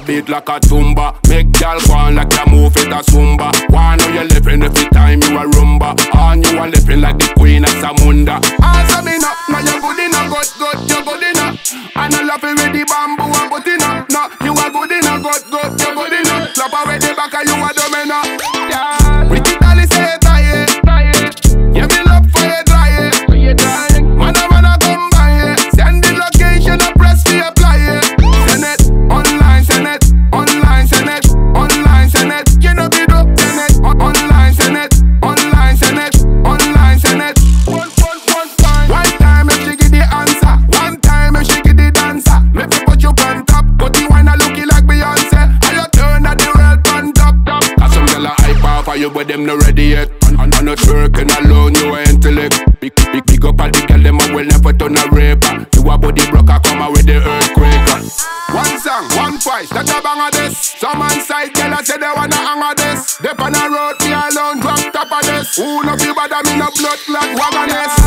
beat like a tumba. Make y'all go on like a move it a zumba. Why know you living every time you a rumba? And you are living like the queen of Samunda. Answer me now, now you good enough, good, you good enough. And I love it with the bamboo and put enough. No, you are good enough, good, you good enough. Slap away the back and you are domina. Yeah, Ricky Dolly say tired. Yeah, me love for you dry. Man, I wanna come by it. Send the location and press to apply it. Send it online, send it online, send it online, send it. You know be dope, send it online, send it online, send it online, send it. One time if she give the answer, one time if she give the dancer. Make me put you on top, but the one I looking like Beyonce. I you turn at the world on top. Cause some girl a hype off for you, but them not ready yet. And not working alone, you a intellect. Pick up all the girl, them a will never turn a raper. You a body broker, come out with the earthquake. One song, one voice, that's a bang of this. Some on side, girl I say they wanna hang of this. They on a road, me alone, drop top of this. Who no be bad, me no blood clot, wagoness.